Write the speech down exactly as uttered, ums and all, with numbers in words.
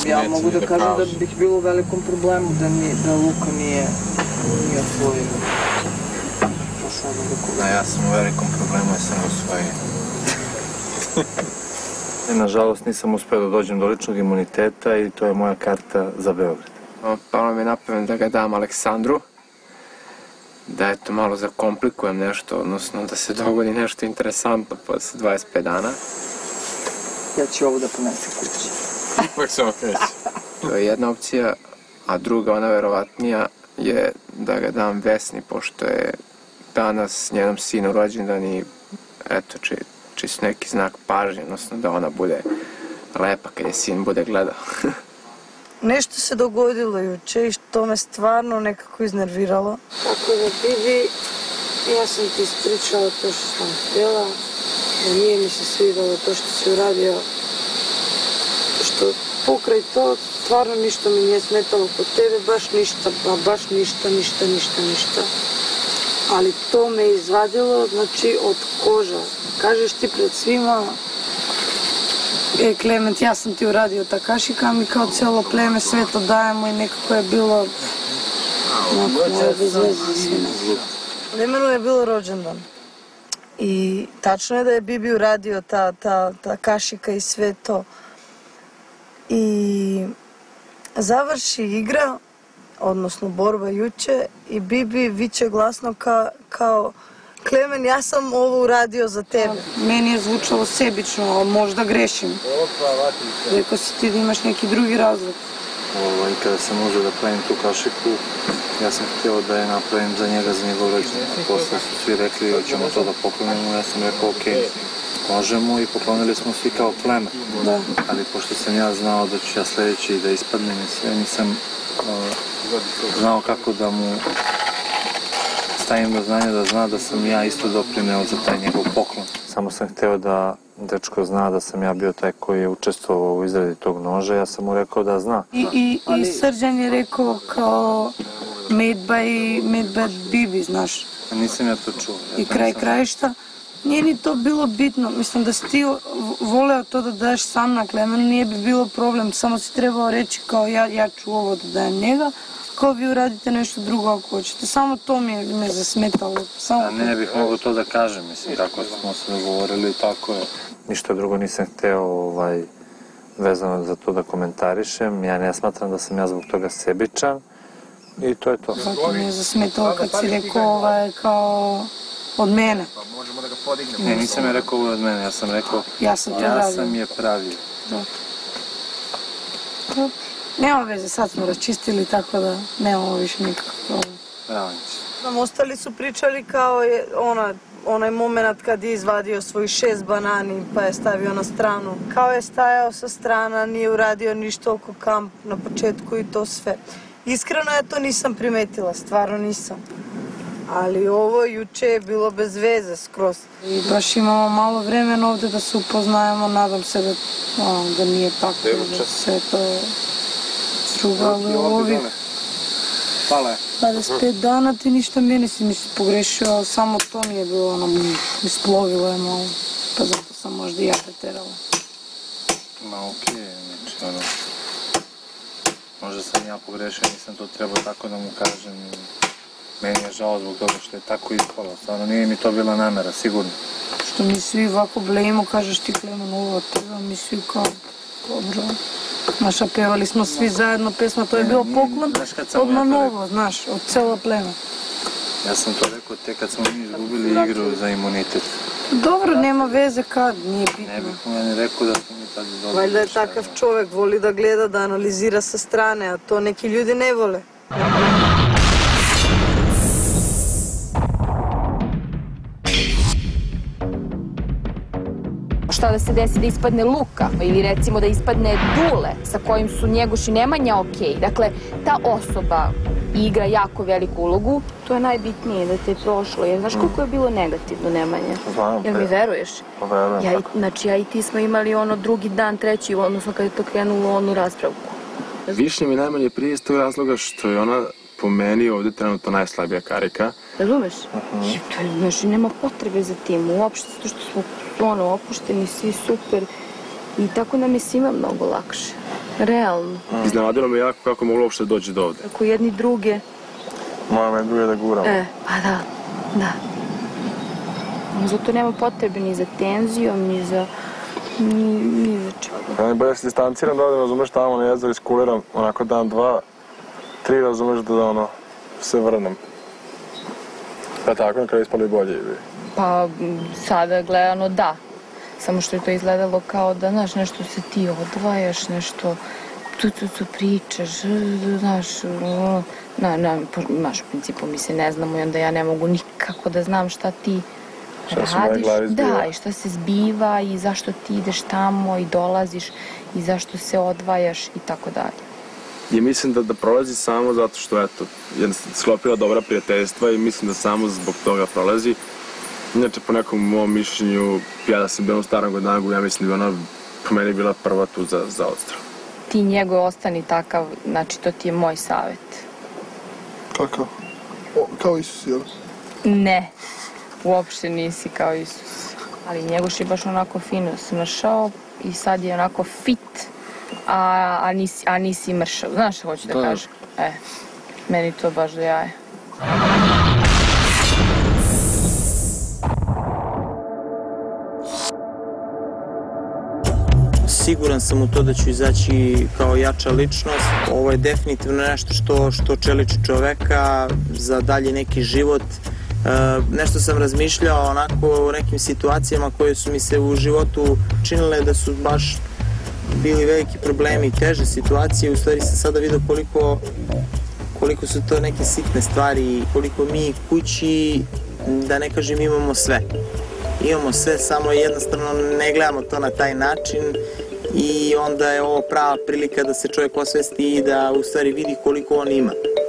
Ja mogu da kažem da bih bilo u velikom problemu da Luka nije osvojio. Da, ja sam u velikom problemu jer sam osvojio. Nažalost nisam uspeo da dođem do ličnog imuniteta i to je moja karta za Beograd. Palo mi je na pamet da ga dam Aleksandru, da eto malo zakomplikujem nešto, odnosno da se dogodi nešto interesantno posle dvadeset pet dana. Ja ću ovo da ponesem kući. Uvijek sam okreći. To je jedna opcija, a druga, ona verovatnija, je da ga dam Vesni, pošto je danas njenom sinu rođendan i eto, čisto neki znak pažnje, odnosno da ona bude lepa kad je sin bude gledao. Nešto se dogodilo juče i što me stvarno nekako iznerviralo. Tako da, Bibi, ja sam ti ispričala to što sam htjela, da nije mi se svidalo to što si uradio, što pokraj to stvarno ništa mi nije smetalo kod tebe, baš ništa, baš ništa, ništa, ništa, ništa. Ali to me izvadilo, znači, od koža. Kažeš ti pred svima, e, Klement, ja sam ti uradio Takašika, mi kao cijelo pleme sve to dajemo i nekako je bilo, onako, bez veze svima. Vremenu je bilo rođendan. I tačno je da je Bibi uradio ta, ta, ta kašika i sve to. I završi igra, odnosno borba juče, i Bibi viče glasno ka, kao Klemen, ja sam ovo uradio za tebe. Meni je zvučalo sebično, ali možda grešim. Rekao si ti da imaš neki drugi razlog. Ovaj, kada sam uzeo da pravim tu kašiku, ja sam htio da je napravim za njega, za njegov rođendan. Posle su svi rekli da ćemo to da poklonimo, ja sam rekao ok, možemo i poklonili smo svi kao pleme. Da. Ali pošto sam ja znao da ću ja sledeći da ispadnem i sve, nisam znao kako da mu stavim do znanja da zna da sam ja isto doprineo za taj njegov poklon. Samo sam hteo da dečko zna da sam ja bio taj koji je učestvovao u izradi tog noža, ja sam mu rekao da zna. I Srđan je rekao kao made by Bibi, znaš. Nisam ja to čuo. I kraj krajišta. Nije ni to bilo bitno, mislim da si ti voleo to da daš sam na Klemenu, nije bi bilo problem, samo si trebao reći kao ja ću ovo da dajem njega, kao vi uradite nešto drugo ako hoćete, samo to mi je me zasmetalo. Ne bih mogao to da kažem, mislim, tako smo se dogovorili, tako je. Ništa drugo nisam hteo vezano za to da komentarišem, ja ne smatram da sam ja zbog toga sebičan i to je to. Zato mi je zasmetalo kad si rekao kao od mene. Ne, nisam je rekao od mene, ja sam rekao ja sam je pravio. Nema veze, sad smo raščistili, tako da nemamo više nikakav problem. Bravo. Ostali su pričali kao onaj moment kad je izvadio svojih šest banani pa je stavio na stranu. Kao je stajao sa strana, nije uradio ništa oko kamp na početku i to sve. Iskreno ja to nisam primetila, stvarno nisam. Ali ovo juče je bilo bez veze skroz. I baš imamo malo vremena ovde da se upoznajemo, nadam se da nije tako, da sve to strugalo u ovih dvadeset pet dana ti ništa mi nisi mi se pogrešio, ali samo to mi je bilo, ono, isplovilo je malo, pa zato sam možda i ja preterala. Ma okej, znači ono, možda sam ja pogrešio, nisam to trebao tako da mu kažem. Meni je žao zbog toga što je tako ispalo, stvarno nije mi to bila namera, sigurno. Što mi svi ovako blejimo, kažeš ti Klemen ovo, toga mi svi kao, dobro. Znaš, a pevali smo svi zajedno pesma, to je bio poklon, odmah novo, znaš, od cela plema. Ja sam to rekao tek kad smo mi izgubili igru za imunitet. Dobro, nema veze kad, nije bitno. Ne bih mu ja ni rekao da smo mi tad dobili. Valjda je takav čovek, voli da gleda, da analizira sa strane, a to neki ljudi ne vole. Šta da se desi da ispadne Luka ili recimo da ispadne Dule sa kojim su Njegoš i Nemanja okej. Dakle, ta osoba igra jako veliku ulogu. To je najbitnije da te je prošlo. Jer znaš koliko je bilo negativno Nemanja? Jel mi veruješ? Verujem. Znači, ja i ti smo imali ono drugi dan, treći, odnosno kad je to krenulo onu raspravku. Više mi najmanje prije iz tog razloga što je ona po meni ovde trenutno najslabija karika. Razumeš? Znači, nema potrebe za tim uopšte, zato što smo ono, opušteni, svi super i tako nam je svima mnogo lakše. Realno. Iznenadilo me jako kako moglo uopšte doći do ovde. Ako jedni druge... Moramo jedni druge da guramo. E, pa da, da. Zato nema potrebe ni za tenzijom, ni za... ni, ni za čega. Ja ne bolje se distanciram da ovdje, razumeš, tamo na jezero iskuliram, onako dan, dva, tri, razumeš, da ono, se vrnem. Pa tako, na kraju ispali bolje. Pa sada gledano da. Samo što je to izgledalo kao da, znaš, nešto se ti odvajaš, nešto tu, tu, tu pričaš, znaš, na, na, znaš, u principu mi se ne znamo i onda ja ne mogu nikako da znam šta ti radiš. Da, i šta se zbiva i zašto ti ideš tamo i dolaziš i zašto se odvajaš i tako dalje. I mislim da, da prolazi samo zato što, eto, je sklopila dobra prijateljstva i mislim da samo zbog toga prolazi. Inače, po nekom mom mišljenju, ja da sam bio u Starom Godangu, ja mislim da bi ona po meni bila prva tu za, za odstrel. Ti njegov ostani takav, znači to ti je moj savjet. Kakav? O, kao Isus, jel? Ne, uopšte nisi kao Isus. Ali Njegoš je baš onako fino smršao i sad je onako fit, a, a, nisi, a nisi mršav. Znaš što hoću da kažem? E, meni to baš do jaja. Siguran sam u to da ću izaći kao jača ličnost. Ovo je definitivno nešto što, što čeliči čoveka za dalje neki život. E, nešto sam razmišljao onako u nekim situacijama koje su mi se u životu činile da su baš bili veliki problemi i teže situacije. U stvari sam sada vidio koliko, koliko su to neke sitne stvari, koliko mi kući, da ne kažem, imamo sve. Imamo sve, samo jednostavno ne gledamo to na taj način i onda je ovo prava prilika da se čovjek osvesti i da u stvari vidi koliko on ima.